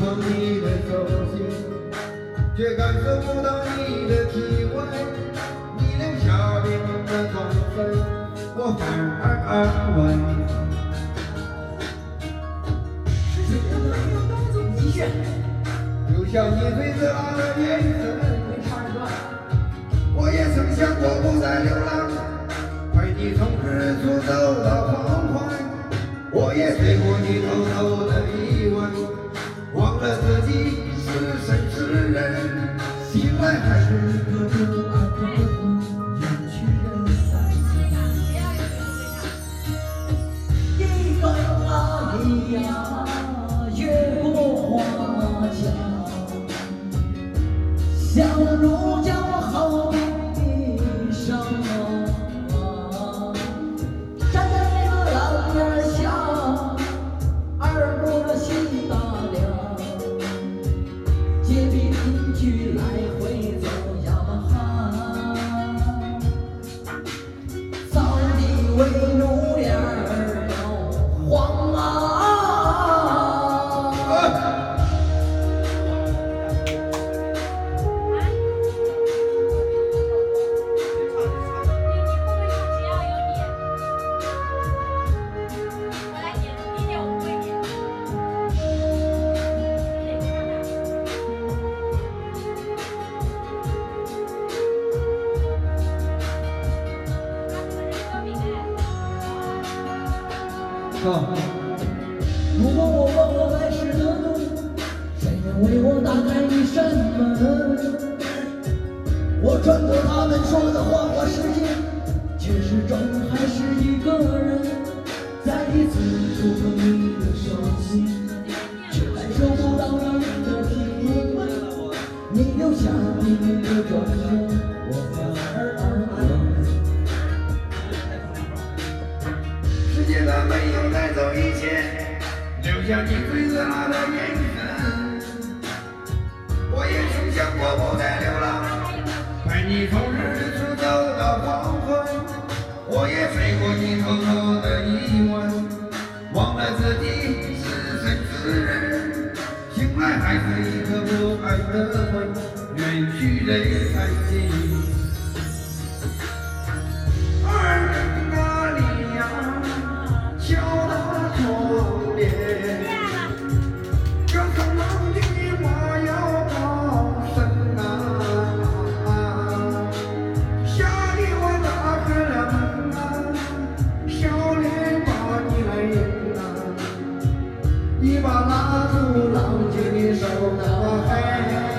碰你的手心，却感受不到你的体温。你留下冰冷的妆粉，我反而安慰。 世界上没有那种极限， 就像你对着他的眼神， 没唱一段。 我也曾想过不再流浪，陪你从日出走到黄昏。我也睡过你偷偷的疑问，忘了自己是神是人，醒来还是一个不安的梦，远去人散。 一个啊一呀，越过花桥，小路叫好悲伤。站在那个廊檐下，耳朵心大了，街边邻居来回走呀喊，草地为奴脸儿摇晃啊。如果我忘了来时的路，谁能为我打开一扇门？我穿过他们说的花花世界，却始终还是一个人，再一次触碰你的手心，却感受不到你的体温。你留下冰冷的妆粉，我反而安慰。 世界上没有带走一切，留下你最热辣的眼神。我也曾想过不再流浪，陪你从日出走到黄昏。我也睡过你偷偷的疑问，忘了自己是神是人，醒来还是一个不安的梦，远去人海尽。敲打窗帘，这苍茫的我要高声啊！下的我打开了门啊，笑脸把你来迎啊，一把拉住郎君的手啊，嘿。